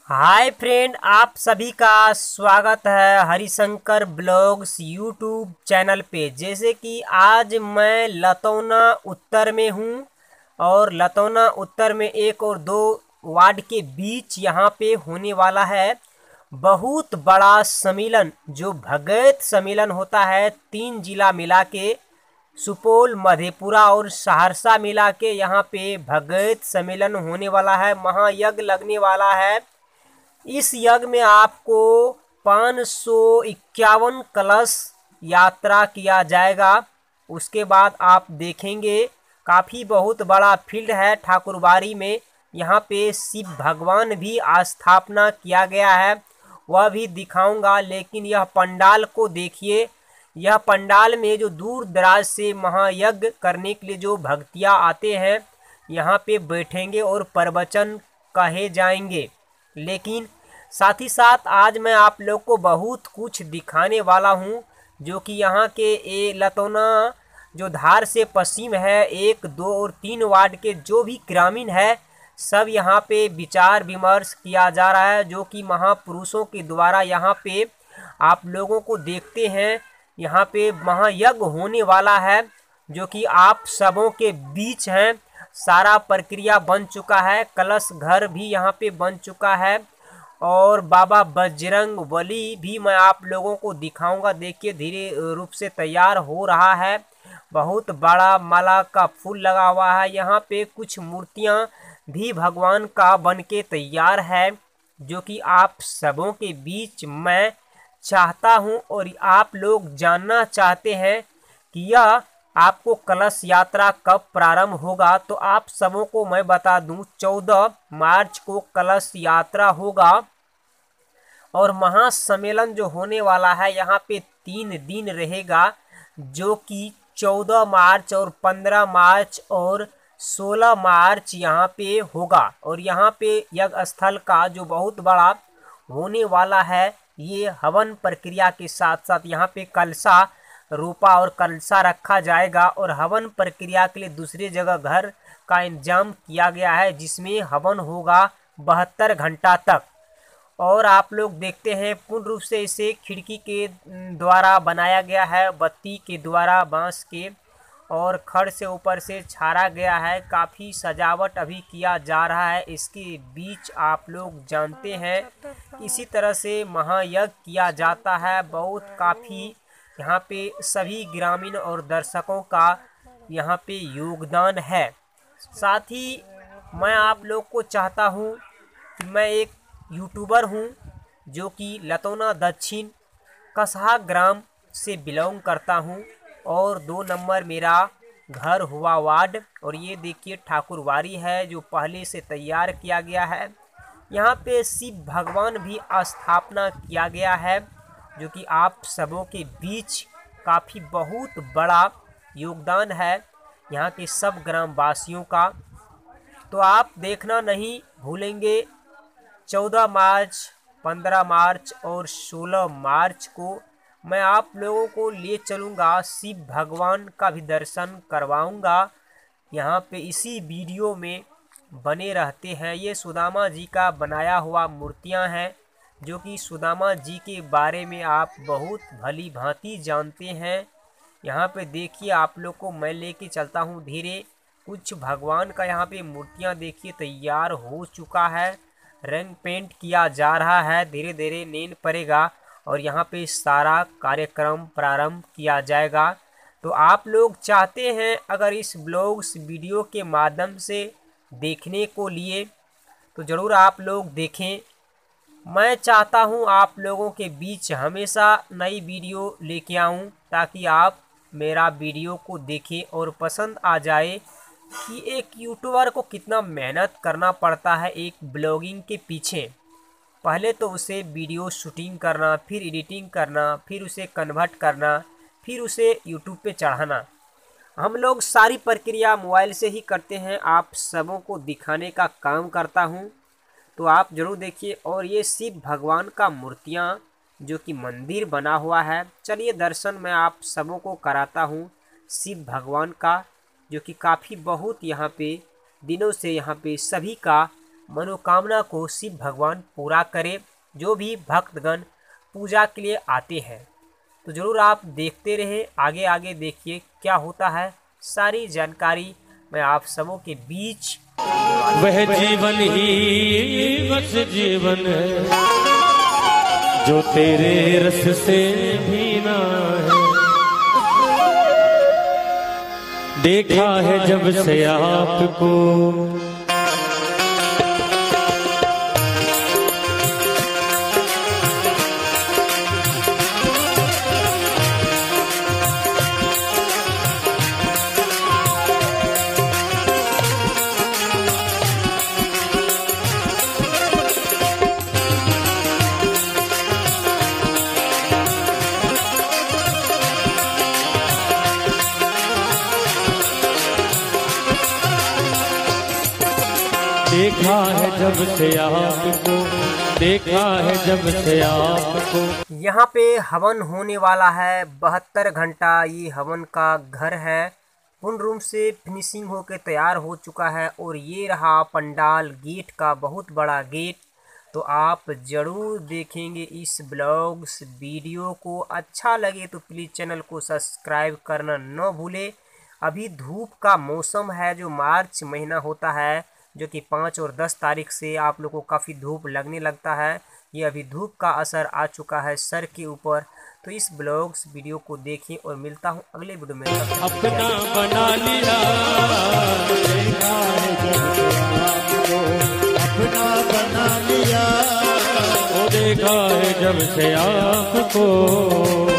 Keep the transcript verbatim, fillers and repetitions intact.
Hi friend, आप सभी का स्वागत है हरिशंकर ब्लॉग्स यूट्यूब चैनल पे। जैसे कि आज मैं लतौना उत्तर में हूँ और लतौना उत्तर में एक और दो वार्ड के बीच यहाँ पे होने वाला है बहुत बड़ा सम्मेलन, जो भगत सम्मेलन होता है। तीन जिला मिला के, सुपौल, मधेपुरा और सहरसा मिला के यहाँ पे भगत सम्मेलन होने वाला है। महायज्ञ लगने वाला है। इस यज्ञ में आपको पाँच सौ इक्यावन कलश यात्रा किया जाएगा। उसके बाद आप देखेंगे काफ़ी बहुत बड़ा फील्ड है ठाकुरबाड़ी में। यहाँ पे शिव भगवान भी स्थापना किया गया है, वह भी दिखाऊंगा। लेकिन यह पंडाल को देखिए। यह पंडाल में जो दूर दराज से महायज्ञ करने के लिए जो भक्तियाँ आते हैं, यहाँ पे बैठेंगे और प्रवचन कहे जाएंगे। लेकिन साथ ही साथ आज मैं आप लोग को बहुत कुछ दिखाने वाला हूँ, जो कि यहाँ के ए लतौना जो धार से पश्चिम है, एक दो और तीन वार्ड के जो भी ग्रामीण है, सब यहाँ पे विचार विमर्श किया जा रहा है। जो कि महापुरुषों के द्वारा यहाँ पे आप लोगों को देखते हैं, यहाँ पे महायज्ञ होने वाला है, जो कि आप सबों के बीच हैं। सारा प्रक्रिया बन चुका है, कलश घर भी यहाँ पे बन चुका है और बाबा बजरंग बली भी मैं आप लोगों को दिखाऊंगा। देखिए धीरे रूप से तैयार हो रहा है। बहुत बड़ा माला का फूल लगा हुआ है। यहाँ पे कुछ मूर्तियाँ भी भगवान का बन के तैयार है, जो कि आप सबों के बीच मैं चाहता हूँ। और आप लोग जानना चाहते हैं कि यह आपको कलश यात्रा कब प्रारंभ होगा, तो आप सबों को मैं बता दूं, चौदह मार्च को कलश यात्रा होगा। और महासम्मेलन जो होने वाला है यहाँ पे तीन दिन रहेगा, जो कि चौदह मार्च और पंद्रह मार्च और सोलह मार्च यहाँ पे होगा। और यहाँ पे यज्ञ स्थल का जो बहुत बड़ा होने वाला है, ये हवन प्रक्रिया के साथ साथ यहाँ पे कलशा रूपा और कलशा रखा जाएगा। और हवन प्रक्रिया के लिए दूसरी जगह घर का इंतजाम किया गया है, जिसमें हवन होगा बहत्तर घंटा तक। और आप लोग देखते हैं पूर्ण रूप से इसे खिड़की के द्वारा बनाया गया है, बत्ती के द्वारा, बांस के और खड़ से ऊपर से छाड़ा गया है। काफ़ी सजावट अभी किया जा रहा है। इसके बीच आप लोग जानते हैं इसी तरह से महायज्ञ किया जाता है। बहुत काफ़ी यहाँ पे सभी ग्रामीण और दर्शकों का यहाँ पे योगदान है। साथ ही मैं आप लोग को चाहता हूँ कि मैं एक यूट्यूबर हूँ, जो कि लतौना दक्षिण कसहा ग्राम से बिलोंग करता हूँ और दो नंबर मेरा घर हुआ वार्ड। और ये देखिए ठाकुरबाड़ी है, जो पहले से तैयार किया गया है। यहाँ पे शिव भगवान भी स्थापना किया गया है, जो कि आप सबों के बीच काफ़ी बहुत बड़ा योगदान है यहाँ के सब ग्रामवासियों का। तो आप देखना नहीं भूलेंगे, चौदह मार्च, पंद्रह मार्च और सोलह मार्च को मैं आप लोगों को ले चलूँगा, शिव भगवान का भी दर्शन करवाऊँगा। यहाँ पे इसी वीडियो में बने रहते हैं। ये सुदामा जी का बनाया हुआ मूर्तियाँ हैं, जो कि सुदामा जी के बारे में आप बहुत भली भांति जानते हैं। यहाँ पे देखिए, आप लोग को मैं लेके चलता हूँ धीरे। कुछ भगवान का यहाँ पे मूर्तियाँ देखिए तैयार हो चुका है, रंग पेंट किया जा रहा है, धीरे धीरे नींद पड़ेगा और यहाँ पे सारा कार्यक्रम प्रारंभ किया जाएगा। तो आप लोग चाहते हैं अगर इस ब्लॉग्स वीडियो के माध्यम से देखने को लिए, तो ज़रूर आप लोग देखें। मैं चाहता हूं आप लोगों के बीच हमेशा नई वीडियो लेके आऊं, ताकि आप मेरा वीडियो को देखें और पसंद आ जाए कि एक यूट्यूबर को कितना मेहनत करना पड़ता है एक ब्लॉगिंग के पीछे। पहले तो उसे वीडियो शूटिंग करना, फिर एडिटिंग करना, फिर उसे कन्वर्ट करना, फिर उसे यूट्यूब पे चढ़ाना। हम लोग सारी प्रक्रिया मोबाइल से ही करते हैं, आप सबों को दिखाने का काम करता हूँ। तो आप ज़रूर देखिए। और ये शिव भगवान का मूर्तियाँ, जो कि मंदिर बना हुआ है, चलिए दर्शन मैं आप सबों को कराता हूँ शिव भगवान का, जो कि काफ़ी बहुत यहाँ पे दिनों से यहाँ पे सभी का मनोकामना को शिव भगवान पूरा करे, जो भी भक्तगण पूजा के लिए आते हैं। तो जरूर आप देखते रहे, आगे आगे देखिए क्या होता है। सारी जानकारी मैं आप सबों के बीच। वह जीवन ही बस जीवन है जो तेरे रस से भीना है। देखा है जब से आपको देखा है जब से आपको, देखा है जब से आपको। यहाँ पे हवन होने वाला है बहत्तर घंटा। ये हवन का घर है, पूर्ण रूप से फिनिशिंग होके तैयार हो चुका है। और ये रहा पंडाल, गेट का बहुत बड़ा गेट। तो आप ज़रूर देखेंगे इस ब्लॉग्स वीडियो को। अच्छा लगे तो प्लीज़ चैनल को सब्सक्राइब करना न भूले। अभी धूप का मौसम है, जो मार्च महीना होता है, जो कि पाँच और दस तारीख से आप लोगों को काफ़ी धूप लगने लगता है। ये अभी धूप का असर आ चुका है सर के ऊपर। तो इस ब्लॉग्स वीडियो को देखें और मिलता हूँ अगले वीडियो में। अपना बना लिया, देखा है जब से आपको, अपना बना लिया, वो देखा है जब से आपको।